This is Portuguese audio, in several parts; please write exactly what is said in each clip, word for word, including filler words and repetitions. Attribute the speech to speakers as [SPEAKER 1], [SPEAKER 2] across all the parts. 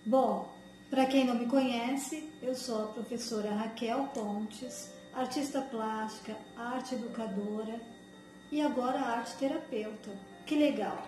[SPEAKER 1] Bom, para quem não me conhece, eu sou a professora Raquel Pontes, artista plástica, arte educadora e agora arte terapeuta. Que legal!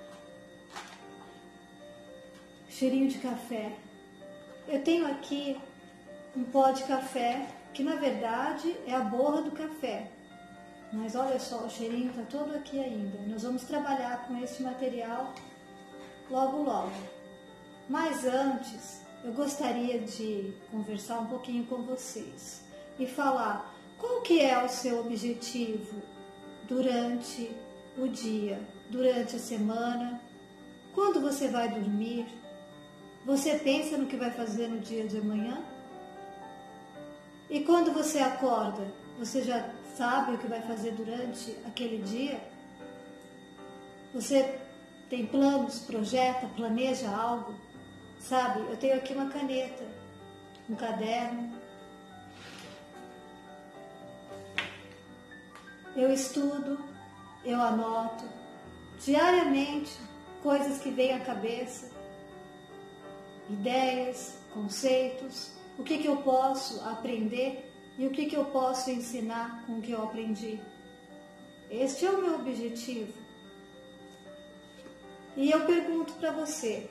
[SPEAKER 1] Cheirinho de café. Eu tenho aqui um pó de café, que na verdade é a borra do café. Mas olha só, o cheirinho está todo aqui ainda. Nós vamos trabalhar com esse material logo logo. Mas antes, eu gostaria de conversar um pouquinho com vocês e falar qual que é o seu objetivo durante o dia, durante a semana, quando você vai dormir. Você pensa no que vai fazer no dia de amanhã? E quando você acorda, você já sabe o que vai fazer durante aquele dia? Você tem planos, projeta, planeja algo? Sabe, eu tenho aqui uma caneta, um caderno. Eu estudo, eu anoto diariamente coisas que vêm à cabeça, ideias, conceitos, o que que eu posso aprender e o que que eu posso ensinar com o que eu aprendi. Este é o meu objetivo. E eu pergunto para você,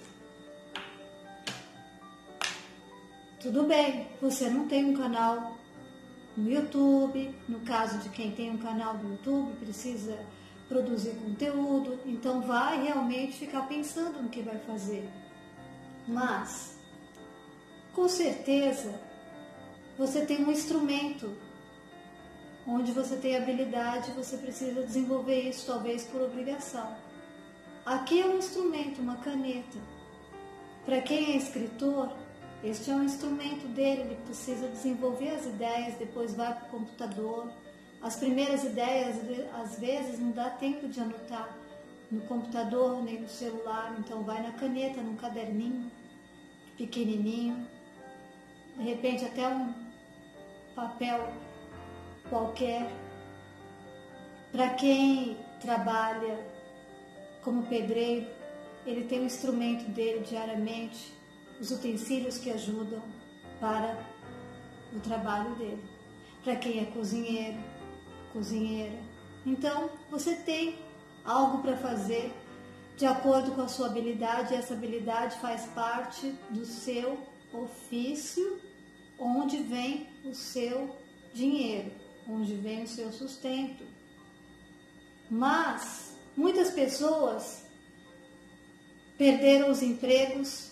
[SPEAKER 1] tudo bem, você não tem um canal no YouTube, no caso de quem tem um canal no YouTube, precisa produzir conteúdo, então vai realmente ficar pensando no que vai fazer. Mas, com certeza, você tem um instrumento onde você tem habilidade e você precisa desenvolver isso, talvez por obrigação. Aqui é um instrumento, uma caneta. Para quem é escritor, este é um instrumento dele, ele precisa desenvolver as ideias, depois vai para o computador. As primeiras ideias, às vezes, não dá tempo de anotar no computador nem no celular, então vai na caneta, num caderninho pequenininho, de repente até um papel qualquer. Para quem trabalha como pedreiro, ele tem o instrumento dele diariamente, os utensílios que ajudam para o trabalho dele. Para quem é cozinheiro, cozinheira, então você tem algo para fazer de acordo com a sua habilidade, e essa habilidade faz parte do seu ofício, onde vem o seu dinheiro, onde vem o seu sustento. Mas muitas pessoas perderam os empregos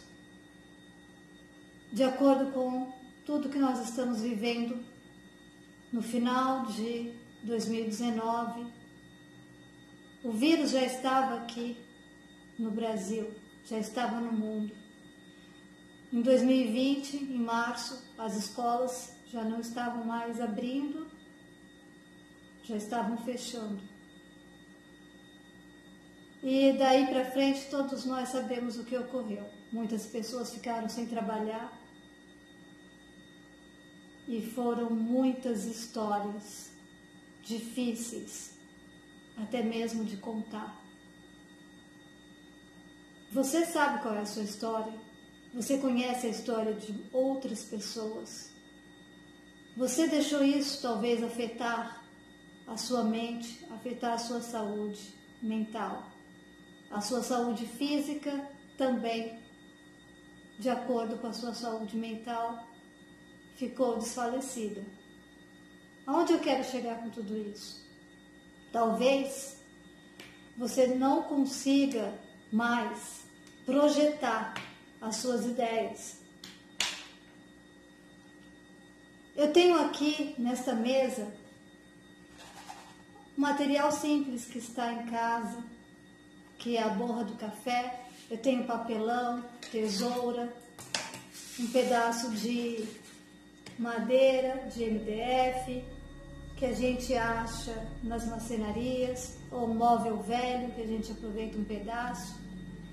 [SPEAKER 1] de acordo com tudo que nós estamos vivendo no final de dois mil e dezenove. O vírus já estava aqui no Brasil, já estava no mundo. Em dois mil e vinte, em março, as escolas já não estavam mais abrindo, já estavam fechando. E daí para frente todos nós sabemos o que ocorreu. Muitas pessoas ficaram sem trabalhar e foram muitas histórias difíceis, até mesmo de contar. Você sabe qual é a sua história? Você conhece a história de outras pessoas? Você deixou isso talvez afetar a sua mente, afetar a sua saúde mental. A sua saúde física também, de acordo com a sua saúde mental, ficou desfalecida. Aonde eu quero chegar com tudo isso? Talvez você não consiga mais projetar as suas ideias. Eu tenho aqui nesta mesa um material simples que está em casa, que é a borra do café. Eu tenho papelão, tesoura, um pedaço de madeira de M D F que a gente acha nas marcenarias, ou móvel velho que a gente aproveita um pedaço.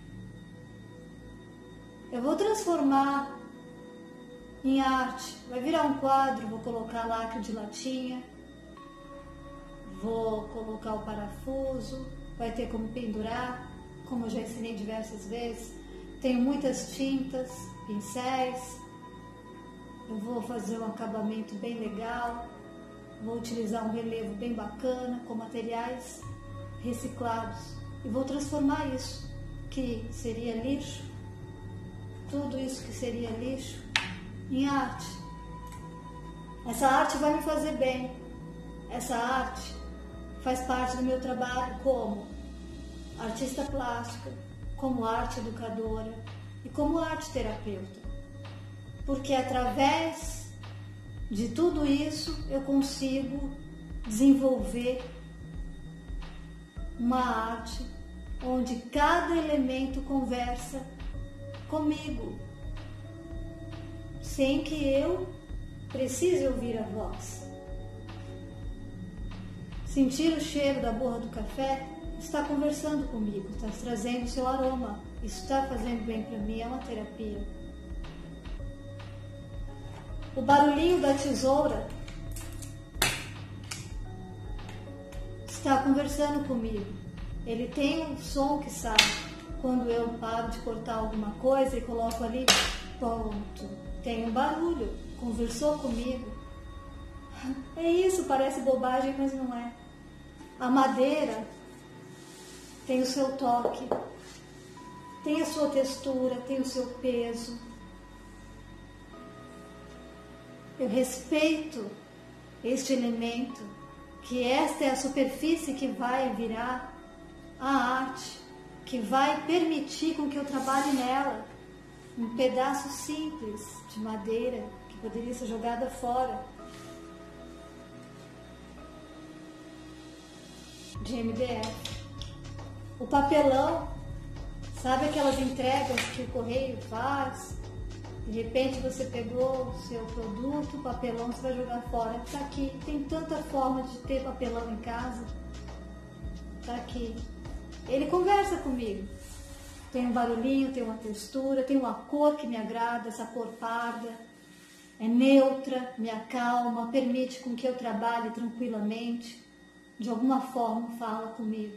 [SPEAKER 1] Eu vou transformar em arte, vai virar um quadro, vou colocar lacre de latinha, vou colocar o parafuso, vai ter como pendurar, como eu já ensinei diversas vezes. Tenho muitas tintas, pincéis, eu vou fazer um acabamento bem legal, vou utilizar um relevo bem bacana com materiais reciclados e vou transformar isso, que seria lixo, tudo isso que seria lixo, em arte. Essa arte vai me fazer bem, essa arte faz parte do meu trabalho como artista plástica, como arte educadora e como arte terapeuta. Porque através de tudo isso eu consigo desenvolver uma arte onde cada elemento conversa comigo, sem que eu precise ouvir a voz. Sentir o cheiro da borra do café está conversando comigo, está trazendo o seu aroma. Isso está fazendo bem para mim, é uma terapia. O barulhinho da tesoura está conversando comigo. Ele tem um som que sai quando eu paro de cortar alguma coisa e coloco ali, ponto. Tem um barulho, conversou comigo. É isso, parece bobagem, mas não é. A madeira tem o seu toque, tem a sua textura, tem o seu peso. Eu respeito este elemento, que esta é a superfície que vai virar a arte, que vai permitir com que eu trabalhe nela. Um pedaço simples de madeira que poderia ser jogada fora, de M D F. O papelão, sabe aquelas entregas que o correio faz? De repente você pegou o seu produto, o papelão você vai jogar fora. Está aqui, tem tanta forma de ter papelão em casa. Está aqui. Ele conversa comigo. Tem um barulhinho, tem uma textura, tem uma cor que me agrada, essa cor parda. É neutra, me acalma, permite com que eu trabalhe tranquilamente. De alguma forma fala comigo.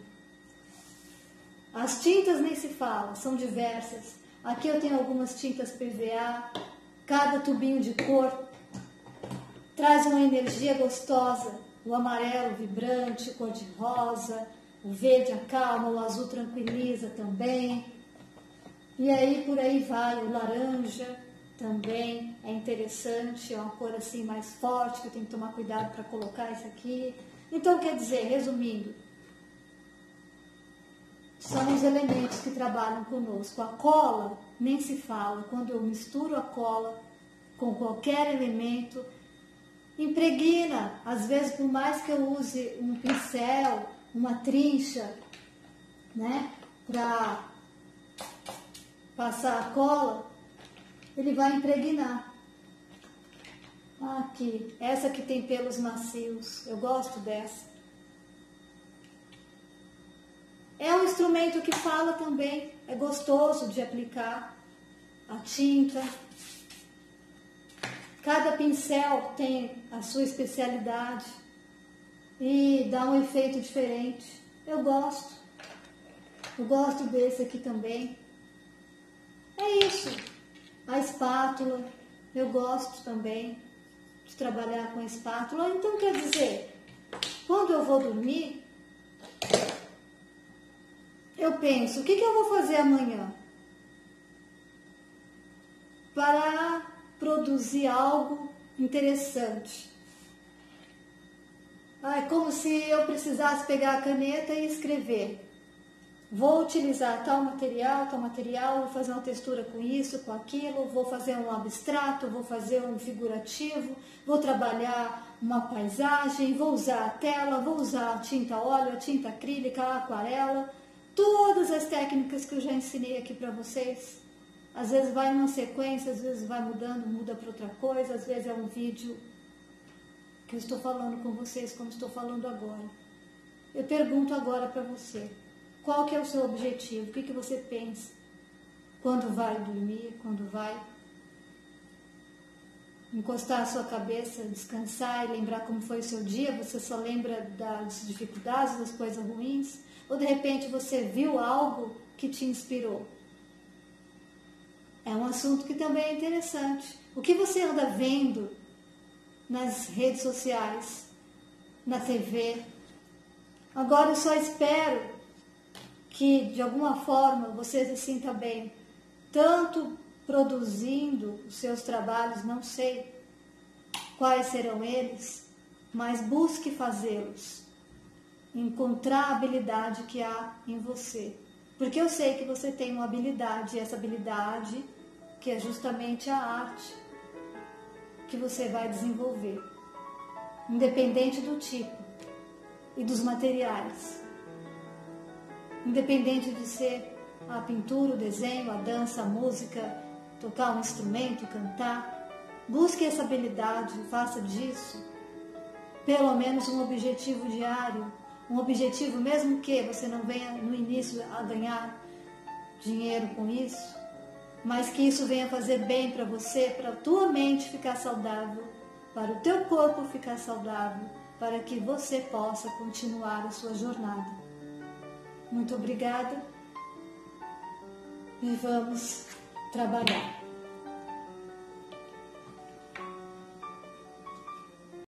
[SPEAKER 1] As tintas nem se fala, são diversas. Aqui eu tenho algumas tintas P V A, cada tubinho de cor traz uma energia gostosa. O amarelo vibrante, o cor de rosa, o verde acalma, o azul tranquiliza também. E aí por aí vai, o laranja também é interessante, é uma cor assim mais forte, que eu tenho que tomar cuidado para colocar isso aqui. Então, quer dizer, resumindo, são os elementos que trabalham conosco. A cola, nem se fala, quando eu misturo a cola com qualquer elemento, impregna. Às vezes, por mais que eu use um pincel, uma trincha, né, para passar a cola, ele vai impregnar. Aqui, essa que tem pelos macios, eu gosto dessa. É um instrumento que fala também, é gostoso de aplicar a tinta. Cada pincel tem a sua especialidade e dá um efeito diferente. Eu gosto, eu gosto desse aqui também. É isso, a espátula, eu gosto também de trabalhar com a espátula. Então, quer dizer, quando eu vou dormir, eu penso, o que, que eu vou fazer amanhã para produzir algo interessante? Ah, é como se eu precisasse pegar a caneta e escrever. Vou utilizar tal material, tal material, vou fazer uma textura com isso, com aquilo, vou fazer um abstrato, vou fazer um figurativo, vou trabalhar uma paisagem, vou usar a tela, vou usar a tinta óleo, a tinta acrílica, a aquarela, todas as técnicas que eu já ensinei aqui para vocês. Às vezes vai numa sequência, às vezes vai mudando, muda para outra coisa, às vezes é um vídeo que eu estou falando com vocês como estou falando agora. Eu pergunto agora para você. Qual que é o seu objetivo? O que, que você pensa? Quando vai dormir? Quando vai encostar a sua cabeça, descansar e lembrar como foi o seu dia? Você só lembra das dificuldades, das coisas ruins? Ou de repente você viu algo que te inspirou? É um assunto que também é interessante. O que você anda vendo nas redes sociais, na T V? Agora eu só espero que de alguma forma você se sinta bem, tanto produzindo os seus trabalhos, não sei quais serão eles, mas busque fazê-los, encontrar a habilidade que há em você, porque eu sei que você tem uma habilidade, e essa habilidade que é justamente a arte que você vai desenvolver, independente do tipo e dos materiais, independente de ser a pintura, o desenho, a dança, a música, tocar um instrumento, cantar. Busque essa habilidade, faça disso pelo menos um objetivo diário, um objetivo mesmo que você não venha no início a ganhar dinheiro com isso, mas que isso venha fazer bem para você, para a tua mente ficar saudável, para o teu corpo ficar saudável, para que você possa continuar a sua jornada. Muito obrigada e vamos trabalhar.